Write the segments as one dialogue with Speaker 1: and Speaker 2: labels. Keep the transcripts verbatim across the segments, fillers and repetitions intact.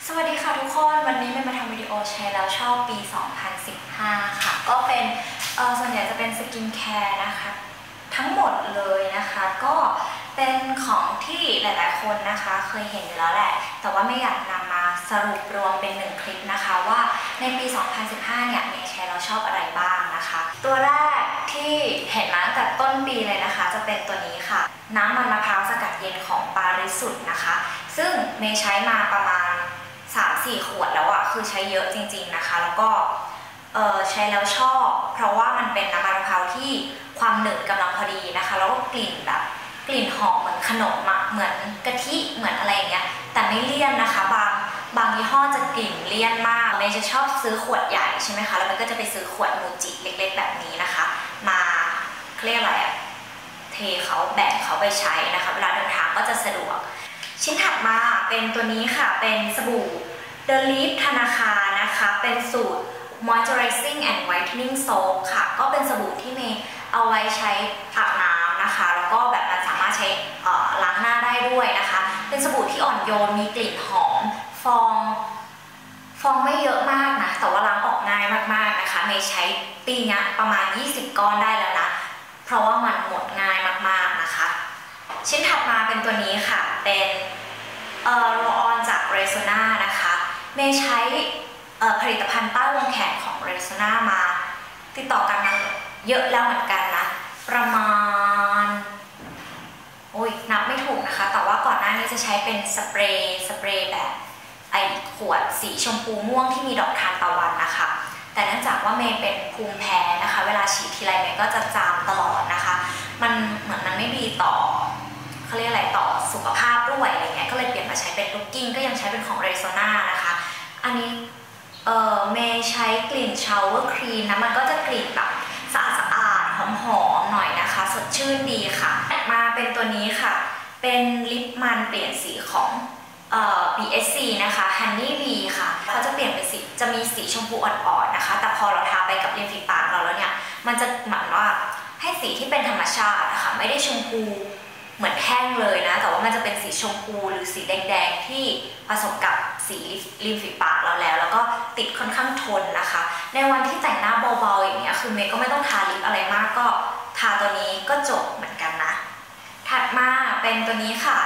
Speaker 1: สวัสดีค่ะทุกคนวันนี้เมย์มาทำวิดีโอใช้แล้วชอบปี สองพันสิบห้า ค่ะก็เป็นเออส่วนใหญ่จะเป็นสกินแคร์นะคะทั้งหมดเลยนะคะก็เป็นของที่หลายๆคนนะคะเคยเห็นอยู่แล้วแหละแต่ว่าไม่อยากนำมาสรุปรวมเป็นหนึ่งคลิปนะคะว่าในปี สองพันสิบห้า เนี่ยเมย์ใช้แล้วชอบอะไรบ้างนะคะตัวแรกที่เห็นมาตั้งแต่ต้นปีเลยนะคะจะเป็นตัวนี้ค่ะน้ำมันมะพร้าวสกัดเย็นของปาริสุทธิ์นะคะซึ่งเมย์ใช้มาประมาณสามสี่ ขวดแล้วอะคือใช้เยอะจริงๆนะคะแล้วก็เออใช้แล้วชอบเพราะว่ามันเป็นน้ำมันมะพร้าวที่ความหนืดกำลังพอดีนะคะแล้วก็กลิ่นแบบกลิ่นหอมเหมือนขนมอะเหมือนกะทิเหมือนอะไรอย่างเงี้ยแต่ไม่เลี่ยนนะคะบางบางยี่ห้อจะกลิ่นเลี่ยนมากเมย์จะชอบซื้อขวดใหญ่ใช่ไหมคะแล้วมันก็จะไปซื้อขวดมูจิเล็กๆแบบนี้นะคะมาเรียกอะไรอะเทเขาแบ่งเขาไปใช้นะคะเวลาเดินทางก็จะสะดวกชิ้นถัดมาเป็นตัวนี้ค่ะเป็นสบู่ The Leaf ธนาคารนะคะเป็นสูตร Moisturizing and Whitening Soap ค่ะก็เป็นสบู่ที่เมย์เอาไว้ใช้อาบน้ำนะคะแล้วก็แบบมันสามารถใช้ล้างหน้าได้ด้วยนะคะเป็นสบู่ที่อ่อนโยนมีกลิ่นหอมฟองฟองไม่เยอะมากนะแต่ว่าล้างออกง่ายมากๆนะคะเมย์ใช้ปีนี้ประมาณยี่สิบก้อนได้แล้วนะเพราะว่ามันหมดง่ายมากๆนะคะชิ้นถัดมาเป็นตัวนี้ค่ะเป็นเอ่อโรลออนจาก Rexona นะคะเมย์ใช้ผลิตภัณฑ์ใต้วงแขนของ Rexona มาติดต่อกันมาเยอะแล้วเหมือนกันนะประมาณโอ้ยนับไม่ถูกนะคะแต่ว่าก่อนหน้านี้จะใช้เป็นสเปรย์สเปรย์แบบไอขวดสีชมพูม่วงที่มีดอกทานตะวันนะคะแต่เนื่องจากว่าเมย์เป็นภูมิแพ้นะคะเวลาฉีดทีไรเมย์ก็จะจามตลอดนะคะมันเหมือนมันไม่ดีต่อเขาเรียกอะไรต่อสุขภาพด้วยอะไรเงี้ยก็เลยเปลี่ยนมาใช้เป็นลูกกิ้งก็ยังใช้เป็นของ Rexona นะคะอันนี้เอ่อเมย์ใช้กลิ่นชาวเวอร์ครีมนะมันก็จะกลิ่นแบบสะอาดสะอาดหอมๆหน่อยนะคะสดชื่นดีค่ะมาเป็นตัวนี้ค่ะเป็นลิปมันเปลี่ยนสีของเอ่อ บี เอส ซี นะคะ Honey Bee ค่ะเขาจะเปลี่ยนเป็นสีจะมีสีชมพูอ่อนๆนะคะแต่พอเราทาไปกับริมฝีปากเราแล้วเนี่ยมันจะเหมือนว่าให้สีที่เป็นธรรมชาตินะคะไม่ได้ชมพูเหมือนแห้งเลยนะแต่ว่ามันจะเป็นสีชมพูหรือสีแดงๆที่ผสมกับสีริมฝีปากเราแล้วแล้วก็ติดค่อนข้างทนนะคะในวันที่แต่งหน้าเบาๆอย่างเงี้ยคือเมย์ก็ไม่ต้องทาลิปอะไรมากก็ทาตัวนี้ก็จบเหมือนกันนะถัดมาเป็นตัวนี้ค่ะ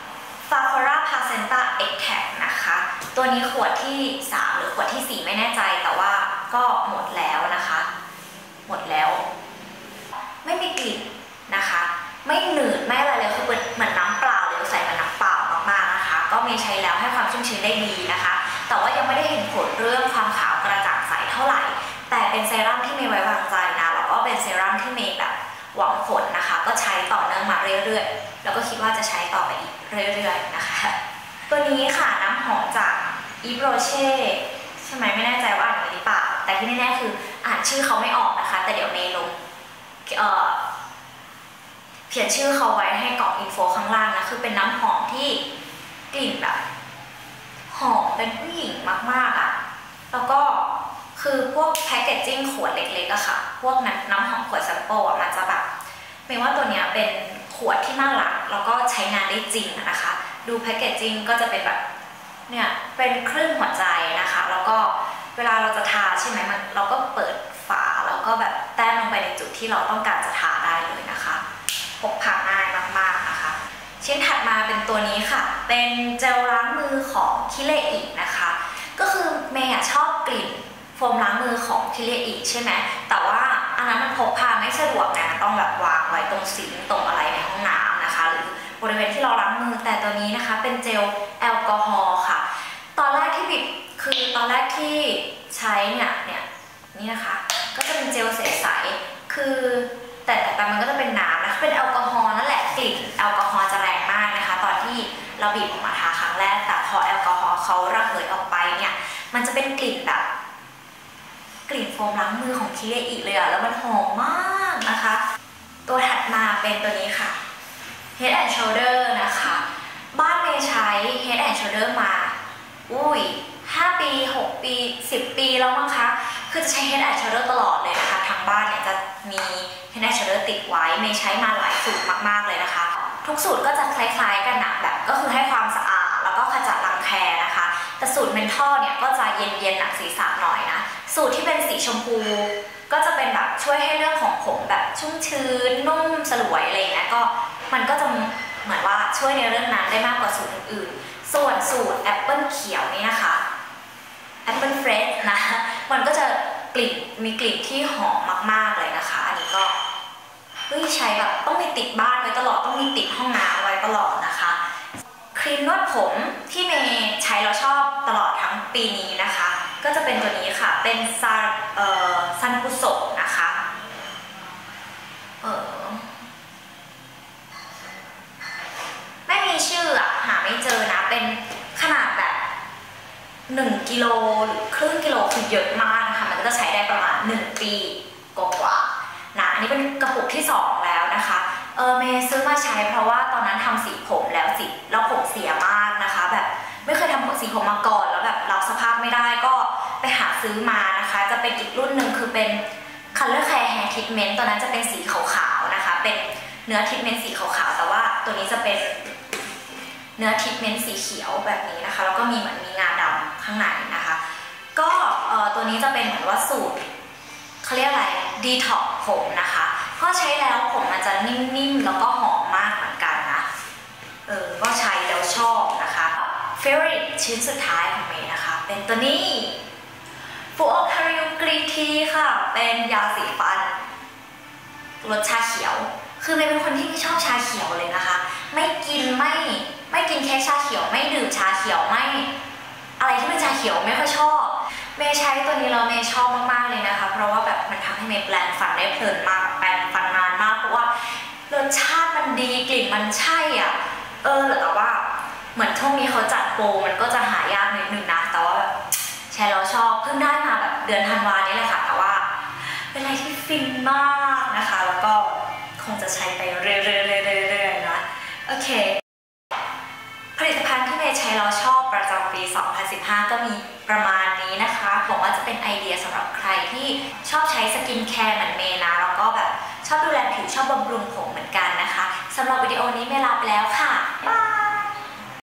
Speaker 1: Fafora Placenta Extract นะคะตัวนี้ขวดที่สามหรือขวดที่สี่ไม่แน่ใจแต่ว่าก็หมดแล้วนะคะหมดแล้วไม่มีกลิ่นนะคะไม่หนืดไม่อะไรเลยคือเหมือนน้ำเปล่าเลยใส่มาน้ำเปล่ามากๆนะคะก็เมย์ใช้แล้วให้ความชุ่มชื้นได้ดีนะคะแต่ว่ายังไม่ได้เห็นผลเรื่องความขาวกระจ่างใสเท่าไหร่แต่เป็นเซรั่มที่เมย์ไว้วางใจนะแล้วก็เป็นเซรั่มที่เมย์แบบหวังผลนะคะก็ใช้ต่อเนื่องมาเรื่อยๆแล้วก็คิดว่าจะใช้ต่อไปอีกเรื่อยๆนะคะตัวนี้ค่ะน้ำหอมจากอีฟโรเช่ใช่ไหมไม่แน่ใจว่าอ่านหรือเปล่าแต่ที่แน่ๆคืออ่านชื่อเขาไม่ออกนะคะแต่เดี๋ยวเมย์ลงเอ่อเขียนชื่อเขาไว้ให้กล่องอินโฟข้างล่างนะคือเป็นน้ำหอมที่กลิ่นแบบหอมเป็นผู้หญิงมากๆอ่ะแล้วก็คือพวกแพคเกจจิ้งขวดเล็กๆอะค่ะพวกน้ำหอมขวดแซมเปิลอะมันจะแบบไม่ว่าตัวเนี้ยเป็นขวดที่น่ารักแล้วก็ใช้งานได้จริงนะคะดูแพคเกจจิ้งก็จะเป็นแบบเนี่ยเป็นครึ่งหัวใจนะคะแล้วก็เวลาเราจะทาใช่ไหมมันเราก็เปิดฝาแล้วก็แบบแต้มลงไปในจุดที่เราต้องการจะทาได้เลยนะคะพกพาง่ายมากๆนะคะชิ้นถัดมาเป็นตัวนี้ค่ะเป็นเจลล้างมือของคิเลอินะคะก็คือเมย์ชอบกลิ่นโฟมล้างมือของคิเลอิใช่ไหมแต่ว่าอันนั้นมันพกพาไม่สะดวกนะต้องแบบวางไว้ตรงซิงค์ตรงอะไรในห้องน้ำนะคะหรือบริเวณที่เราล้างมือแต่ตัวนี้นะคะเป็นเจลแอลกอฮอล์ค่ะตอนแรกที่บิดคือตอนแรกที่ใช้เนี่ยเนี่ยนี่นะคะก็จะเป็นเจลใสๆคือแต่แต่มันก็จะเป็นน้ำนะเป็นแอลกอฮอล์นั่นแหละกลิ่นแอลกอฮอล์จะแรงมากนะคะตอนที่เราบีบออกมาทาครั้งแรกแต่พอแอลกอฮอล์เขาระเหยออกไปเนี่ยมันจะเป็นกลิ่นแบบกลิ่นโฟมล้างมือของคิเลอิเลยอะแล้วมันหอมมากนะคะตัวถัดมาเป็นตัวนี้ค่ะ Head and Shoulder นะคะบ้านเมย์ใช้ Head and Shoulder มาอุ้ยห้าปีหกปีสิบปีแล้วมั้งคะคือจะใช้ Head and Shoulder ตลอดเลยนะคะทางบ้านเนี่ยจะมี Head and Shoulder ติดไว้เมย์ใช้มาหลายสูตรมากๆเลยนะคะทุกสูตรก็จะคล้ายๆกันนะแบบก็คือให้ความสะอาดแล้วก็ขจัดรังแคนะคะแต่สูตรเมนทอลเนี่ยก็จะเย็นๆหนักศีรษะหน่อยนะสูตรที่เป็นสีชมพูก็จะเป็นแบบช่วยให้เรื่องของผมแบบชุ่มชื้นนุ่มสลวยอะไรเงี้ยก็มันก็จะเหมือนว่าช่วยในเรื่องนั้นได้มากกว่าสูตรอื่นๆส่วนสูตรแอปเปิลเขียวนี่นะคะแอปเปิลเฟรชนะมันก็จะกลิ่นมีกลิ่นที่หอมมากๆเลยนะคะอันนี้ก็เฮ้ยใช้แบบต้องมีติดบ้านไว้ตลอดต้องมีติดห้องน้ำไว้ตลอดนะคะครีมนวดผมที่เมย์ใช้แล้วชอบตลอดทั้งปีนี้นะคะก็จะเป็นตัวนี้ค่ะเป็นซันเอ่อซันกุโซะนะคะเออไม่มีชื่ออะหาไม่เจอนะเป็นขนาดแบบหนึ่งกิโลหรือครึ่งกิโลคือเยอะมากนะคะมันก็จะใช้ได้ประมาณหนึ่งปีกว่าๆนะอันนี้เป็นกระปุกที่สองแล้วนะคะเออเมย์ซื้อมาใช้เพราะว่าตอนนั้นทำสีผมแล้วสีแล้วผมเสียมากนะคะแบบไม่เคยทำสีผมมาก่อนแล้วแบบรับสภาพไม่ได้ก็ไปหาซื้อมานะคะจะเป็นอีกรุ่นหนึ่งคือเป็น Color Care Hair Treatment ตอนนั้นจะเป็นสีขาวๆนะคะเป็นเนื้อทรีทเมนต์สีขาวๆแต่ว่าตัวนี้จะเป็นเนื้อทรีทเมนต์สีเขียวแบบนี้นะคะแล้วก็มีเหมือนมีงาดำข้างในนะคะก็ตัวนี้จะเป็นเหมือนว่าสูตรเขาเรียกอะไรดีท็อกผมนะคะก็ใช้แล้วผมมันจะนิ่มๆแล้วก็หอมมากเหมือนกันนะเออก็ใช้แล้วชอบนะคะเฟเวอริตชิ้นสุดท้ายของเมย์นะคะเป็นตัวนี้ฟูโอคาริลกรีนทีค่ะเป็นยาสีฟันรสชาเขียวคือเมย์เป็นคนที่ไม่ชอบชาเขียวเลยนะคะไม่กินไม่ไม่กินเค้กชาเขียวไม่ดื่มชาเขียวไม่อะไรที่เป็นชาเขียวไม่ค่อยชอบเมย์ใช้ตัวนี้แล้วเมย์ชอบมากๆเลยนะคะเพราะว่าแบบมันทำให้เมย์แปรงฟันได้เพลินมากแปรงฟันนานมากเพราะว่ารสชาติมันดีกลิ่นมันใช่อ่ะเออแต่ว่าเหมือนช่วงนี้เขาจัดโปรมันก็จะหายากนิดนึงนะแต่ว่าแบบใช้แล้วชอบเพิ่งได้มาแบบเดือนธันวานี้เลยค่ะแต่ว่าเป็นอะไรที่ฟินมากนะคะแล้วก็คงจะใช้ไปเรื่อยๆๆๆนะโอเคผลิตภัณฑ์ที่เมย์ใช้แล้วชอบประจำปีสองพันสิบห้าก็มีประมาณนี้นะคะบอกว่าจะเป็นไอเดียสำหรับใครที่ชอบใช้สกินแคร์เหมือนเมย์นะแล้วก็แบบชอบดูแลผิวชอบบำรุงผมเหมือนกันนะคะสำหรับวิดีโอนี้เมย์ลาไปแล้วค่ะบาย